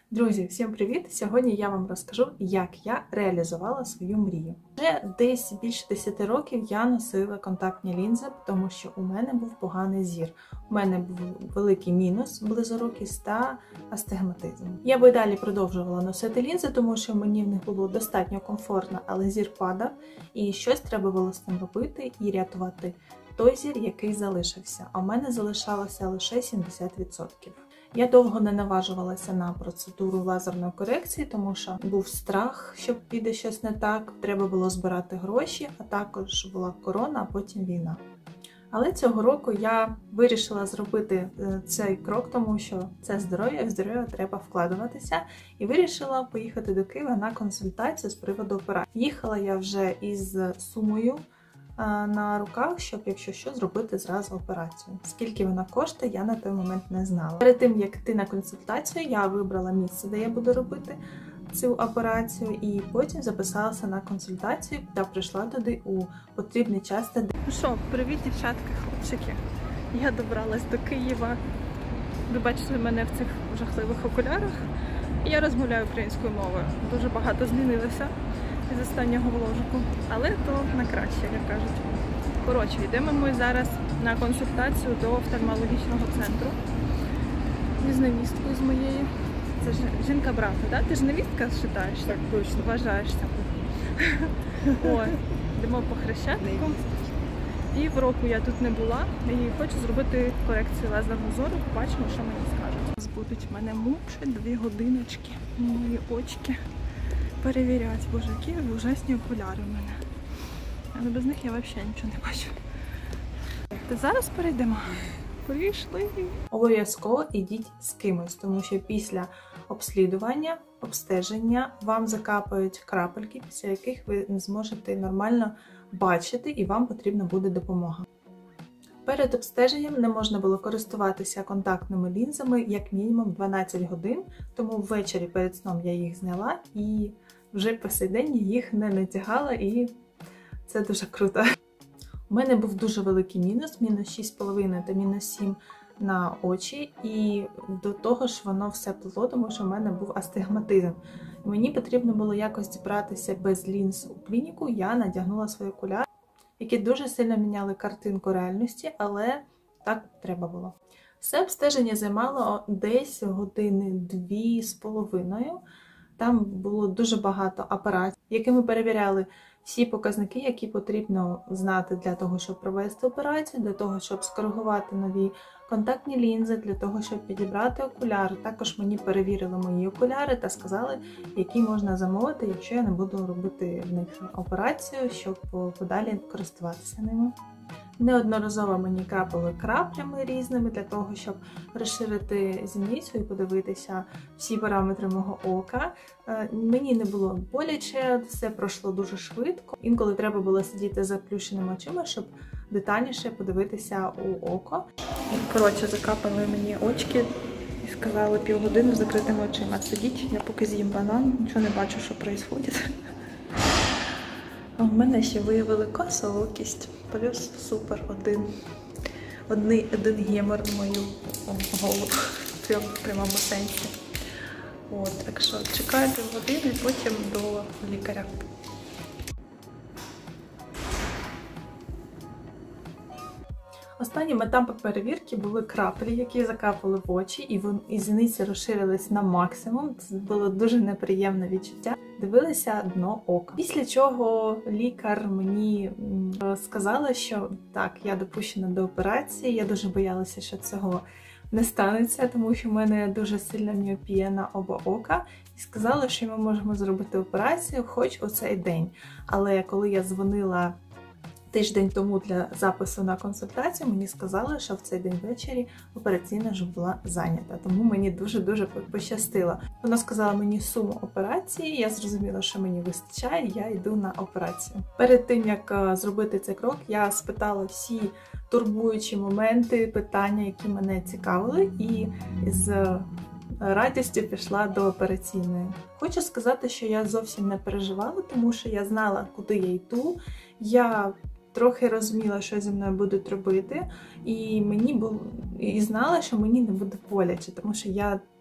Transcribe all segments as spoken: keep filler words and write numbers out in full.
Друзі, всім привіт! Сьогодні я вам розкажу, як я реалізувала свою мрію. Вже десь більше десяти років я носила контактні лінзи, тому що у мене був поганий зір. У мене був великий мінус, близорукість та астигматизм. Я би далі продовжувала носити лінзи, тому що мені в них було достатньо комфортно, але зір падав, і щось треба було з цим робити і рятувати той зір, який залишився. А в мене залишалося лише сімдесят відсотків. Я довго не наважувалася на процедуру лазерної корекції, тому що був страх, що піде щось не так, треба було збирати гроші, а також була корона, а потім війна. Але цього року я вирішила зробити цей крок, тому що це здоров'я, в здоров'я треба вкладуватися, і вирішила поїхати до Києва на консультацію з приводу операції. Їхала я вже із сумою на руках, щоб, якщо що, зробити зразу операцію. Скільки вона коштує, я на той момент не знала. Перед тим, як йти на консультацію, я вибрала місце, де я буду робити цю операцію, і потім записалася на консультацію та прийшла туди у потрібний час. Ну що, привіт, дівчатки, хлопчики. Я добралась до Києва. Ви бачите мене в цих жахливих окулярах. І я розмовляю українською мовою. Дуже багато змінилося з останнього вложику, але то на краще, як кажуть. Коротше, йдемо ми зараз на консультацію до офтальмологічного центру з невісткою з моєю. Це ж жінка брата, да? Ти ж невістка вважаєшся? Так, точно. Вважаєшся. О, йдемо по Хрещатику. Півроку я тут не була і хочу зробити корекцію лазерного зору. Побачимо, що мені скажуть. Будуть мене мучити дві годиночки, мої очки перевіряти. Боже, які ужасні окуляри в мене. Але без них я взагалі нічого не бачу. Та зараз перейдемо. Прийшли. Обов'язково ідіть з кимось, тому що після обслідування, обстеження вам закапають крапельки, після яких ви не зможете нормально бачити і вам потрібна буде допомога. Перед обстеженням не можна було користуватися контактними лінзами як мінімум дванадцять годин, тому ввечері перед сном я їх зняла і вже по сей день їх не натягала, і це дуже круто. У мене був дуже великий мінус, мінус шість з половиною та мінус сім на очі, і до того ж воно все плило, тому що в мене був астигматизм. Мені потрібно було якось зібратися без лінз у клініку, я надягнула свої окуляри, які дуже сильно міняли картинку реальності, але так треба було. Все обстеження займало десь години дві з половиною. Там було дуже багато апаратів, якими перевіряли всі показники, які потрібно знати для того, щоб провести операцію, для того, щоб скоригувати нові контактні лінзи, для того, щоб підібрати окуляри. Також мені перевірили мої окуляри та сказали, які можна замовити, якщо я не буду робити в них операцію, щоб подалі користуватися ними. Неодноразово мені крапали краплями різними для того, щоб розширити зіницю і подивитися всі параметри мого ока. Мені не було боляче, все пройшло дуже швидко. Інколи треба було сидіти з заплющеними очима, щоб детальніше подивитися у око. Коротше, закапали мені очки і сказали півгодини з закритими очима. Сидіть, я поки з'їм банан, нічого не бачу, що відбувається. А в мене ще виявили косоокість, плюс супер один, один, один гемор в мою голову, в прямому сенсі. От, так що чекаю півгодини, потім до лікаря. Останнім етапом перевірки були краплі, які закапали в очі, і, вон, і зіниці розширились на максимум. Це було дуже неприємне відчуття. Дивилися дно ока. Після чого лікар мені сказала, що так, я допущена до операції, я дуже боялася, що цього не станеться, тому що в мене дуже сильна міопія на оба ока. І сказала, що ми можемо зробити операцію хоч у цей день. Але коли я дзвонила тиждень тому для запису на консультацію, мені сказали, що в цей день ввечері операційна вже була зайнята, тому мені дуже-дуже пощастило. Вона сказала мені суму операції, я зрозуміла, що мені вистачає, я йду на операцію. Перед тим, як зробити цей крок, я спитала всі турбуючі моменти, питання, які мене цікавили, і з радістю пішла до операційної. Хочу сказати, що я зовсім не переживала, тому що я знала, куди я йду. Я трохи розуміла, що зі мною будуть робити, і мені було і знала, що мені не буде боляче, тому що я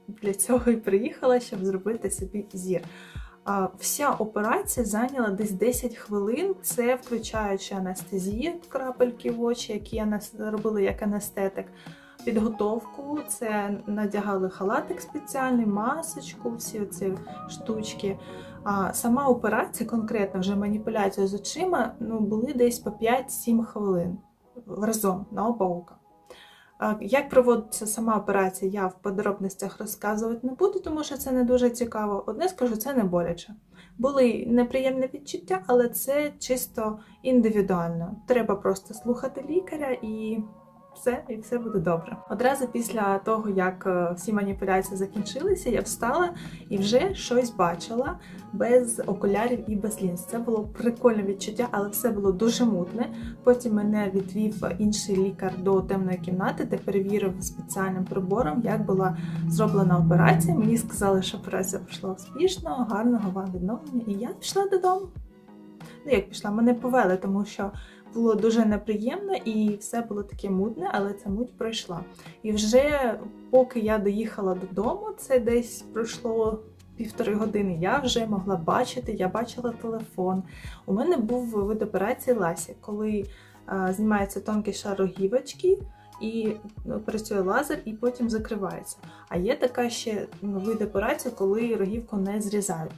для цього і приїхала, щоб зробити собі зір. Вся операція зайняла десь десять хвилин, це включаючи анестезію, крапельки в очі, які робили як анестетик, підготовку, це надягали халатик спеціальний, масочку, всі ці штучки. А сама операція, конкретно вже маніпуляція з очима, ну, були десь по п'ять-сім хвилин разом на оба ока. Як проводиться сама операція, я в подробностях розказувати не буду, тому що це не дуже цікаво. Одне скажу, це не боляче. Були неприємні відчуття, але це чисто індивідуально. Треба просто слухати лікаря і все, і все буде добре. Одразу після того, як всі маніпуляції закінчилися, я встала і вже щось бачила без окулярів і без лінз. Це було прикольне відчуття, але все було дуже мутне. Потім мене відвів інший лікар до темної кімнати, де перевірив спеціальним прибором, як була зроблена операція. Мені сказали, що операція пройшла успішно, гарного вам відновлення, і я пішла додому. Ну, як пішла, мене повели, тому що було дуже неприємно і все було таке мутне, але ця муть пройшла. І вже поки я доїхала додому, це десь пройшло півтори години, я вже могла бачити, я бачила телефон. У мене був вид операції ласі, коли а, знімається тонкий шар рогівочки, і ну, працює лазер, і потім закривається. А є така ще ну, вид операції, коли рогівку не зрізають.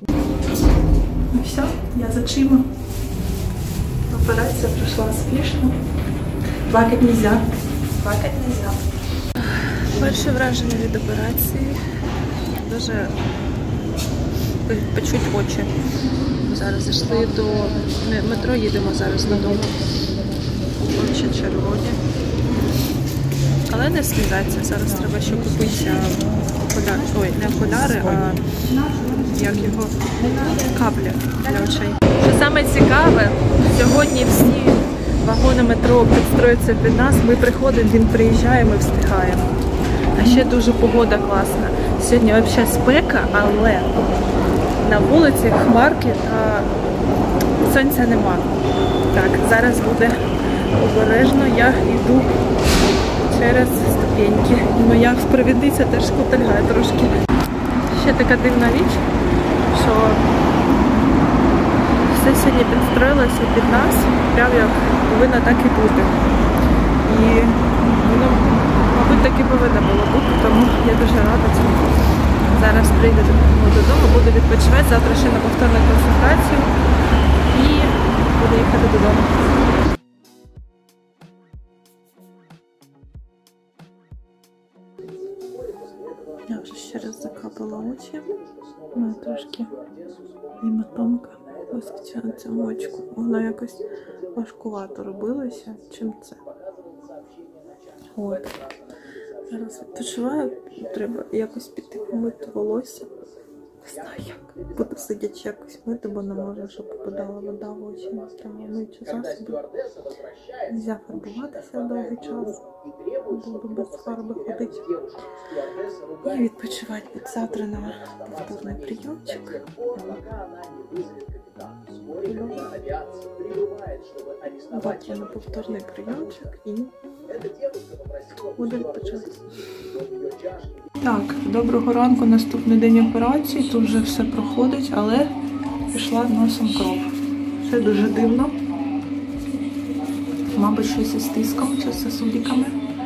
Ну все, я за очима. Операція пройшла успішно. Плакать нельзя. Плакать нельзя. Перше враження від операції. Дуже почуть очі. Зараз зайшли до метро, їдемо зараз додому. Очі червоні. Але не слізаться. Зараз треба ще купити окуляри. Ой, не окуляри, а як його каплі для очей. Що саме цікаве, сьогодні всі вагони метро підстроюються під нас, ми приходимо, він приїжджає, ми встигаємо. А ще дуже погода класна. Сьогодні взагалі спека, але на вулиці хмарки та сонця нема. Так, зараз буде обережно, я йду через ступеньки. Моя провідниця теж кутальгає трошки. Ще така дивна річ, що все сьогодні підстроїлося під нас, прямо як повинно так і бути. І воно, мабуть, так і повинно було бути, тому я дуже рада цьому. Зараз прийду додому, буду відпочивати, завтра ще на повторну консультацію і буду їхати додому. Я вже ще раз закапала очі, у мене трошки гематомка вискочила на цьому очку. Воно якось важкувато робилося, чим це. От. Зараз відпочиваю, треба якось піти помити волосся. Не знаю як. Буду сидячи якось мити, бо не можу, щоб попадала вода в очі. Треба миючі засоби. Нельзя фарбуватися довгий час. Буду без фарби ходити. І відпочивати від завтра на повторний прийомчик. Бачу на повторний прийомчик і буду відпочивати. Так, доброго ранку, наступний день операції, тут вже все проходить, але пішла носом кров. Все дуже дивно. Мабуть, щось із тиском чи з сосудиками.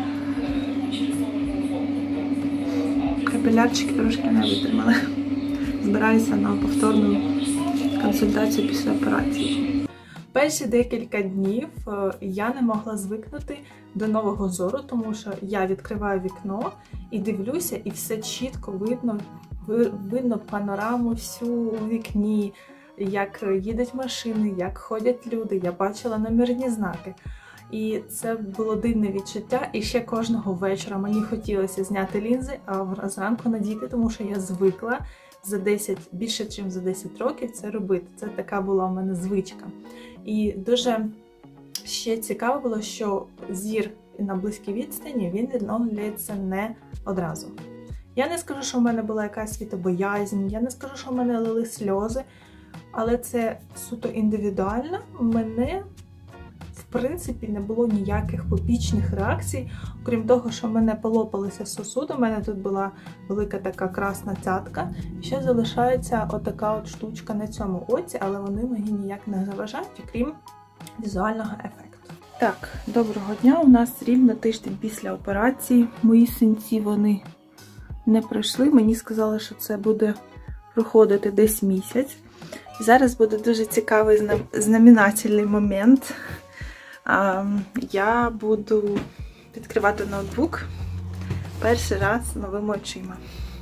Капілярчики трошки не витримали. Збираюся на повторну консультацію після операції. Перші декілька днів я не могла звикнути до нового зору, тому що я відкриваю вікно і дивлюся, і все чітко видно, видно панораму всю у вікні, як їдуть машини, як ходять люди, я бачила номерні знаки. І це було дивне відчуття, і ще кожного вечора мені хотілося зняти лінзи, а зранку надіти, тому що я звикла за десять, більше, ніж за десять років це робити. Це така була у мене звичка. І дуже ще цікаво було, що зір на близькій відстані, він відновлюється не одразу. Я не скажу, що в мене була якась світобоязнь, я не скажу, що в мене лили сльози, але це суто індивідуально. Мене в принципі не було ніяких побічних реакцій, окрім того, що в мене полопалися сосуди, у мене тут була велика така красна цятка. Ще залишається отака от штучка на цьому оці, але вони мені ніяк не заважають, окрім візуального ефекту. Так, доброго дня, у нас рівно тиждень після операції. Мої синці, вони не пройшли, мені сказали, що це буде проходити десь місяць. Зараз буде дуже цікавий знаменательний момент. Я буду відкривати ноутбук перший раз новими очима.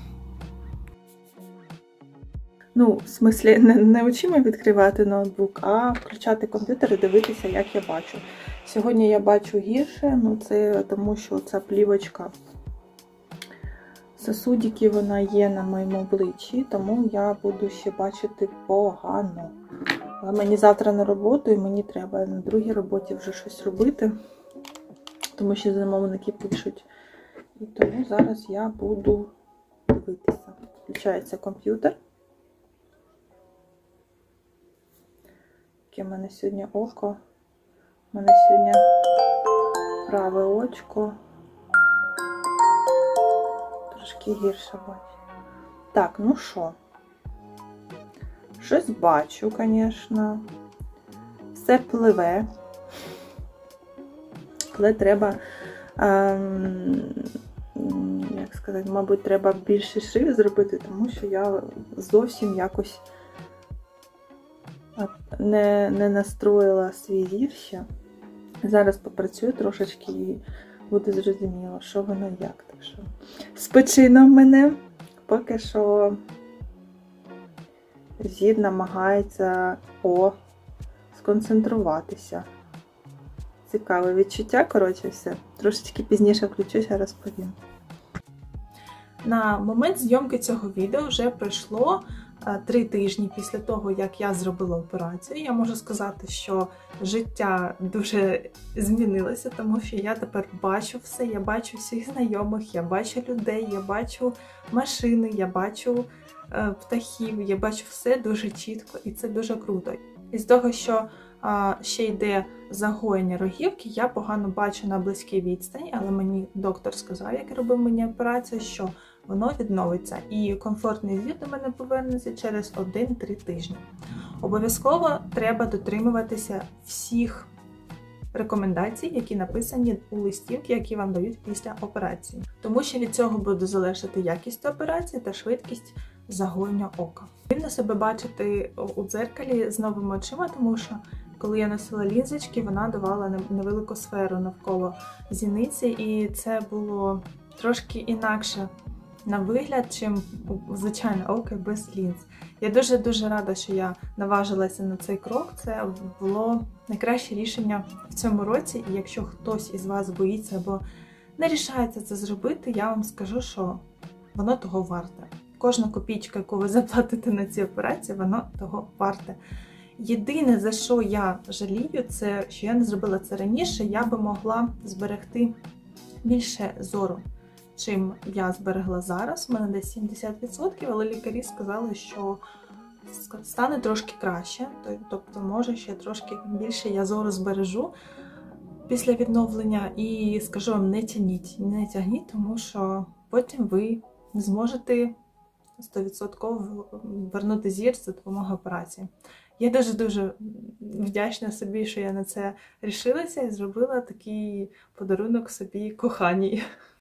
Ну, в смислі, не, не очима відкривати ноутбук, а включати комп'ютер і дивитися, як я бачу. Сьогодні я бачу гірше, ну це тому, що ця плівочка сосудики, вона є на моєму обличчі, тому я буду ще бачити погано. Але мені завтра на роботу і мені треба на другій роботі вже щось робити, тому що замовники пишуть. І тому зараз я буду дивитися. Включається комп'ютер. Яке в мене сьогодні око. У мене сьогодні праве очко. Трошки гірше бачу. Так, ну що? Щось бачу, звісно. Все пливе. Але треба, ем, як сказати, мабуть, треба більше шрифт зробити, тому що я зовсім якось не, не настроїла свій зір ще. Зараз попрацюю трошечки і буде зрозуміло, що воно як. Так що з печином в мене поки що зір намагається о, сконцентруватися. Цікаве відчуття, коротше, все. Трошечки пізніше включуся, розповім. На момент зйомки цього відео вже пройшло три тижні після того, як я зробила операцію. Я можу сказати, що життя дуже змінилося, тому що я тепер бачу все, я бачу всіх знайомих, я бачу людей, я бачу машини, я бачу е, птахів, я бачу все дуже чітко і це дуже круто. І з того, що е, ще йде загоєння рогівки, я погано бачу на близькій відстані, але мені доктор сказав, як робив мені операцію, що воно відновиться і комфортний зір до мене повернеться через один-три тижні. Обов'язково треба дотримуватися всіх рекомендацій, які написані у листівці, які вам дають після операції. Тому що від цього буде залежати якість операції та швидкість загоєння ока. Дивно себе бачити у дзеркалі з новими очима, тому що коли я носила лінзочки, вона давала невелику сферу навколо зіниці, і це було трошки інакше на вигляд, чим звичайне око без лінз. Я дуже-дуже рада, що я наважилася на цей крок. Це було найкраще рішення в цьому році. І якщо хтось із вас боїться або не рішається це зробити, я вам скажу, що воно того варте. Кожна копійка, яку ви заплатите на ці операції, воно того варте. Єдине, за що я жалію, це що я не зробила це раніше, я би могла зберегти більше зору, чим я зберегла зараз. У мене десь сімдесят відсотків, але лікарі сказали, що стане трошки краще. Тобто, може, ще трошки більше я зору збережу після відновлення. І скажу вам, не тягніть, не тягніть, тому що потім ви не зможете сто відсотків вернути зір за допомогою операції. Я дуже-дуже вдячна собі, що я на це рішилася і зробила такий подарунок собі коханій.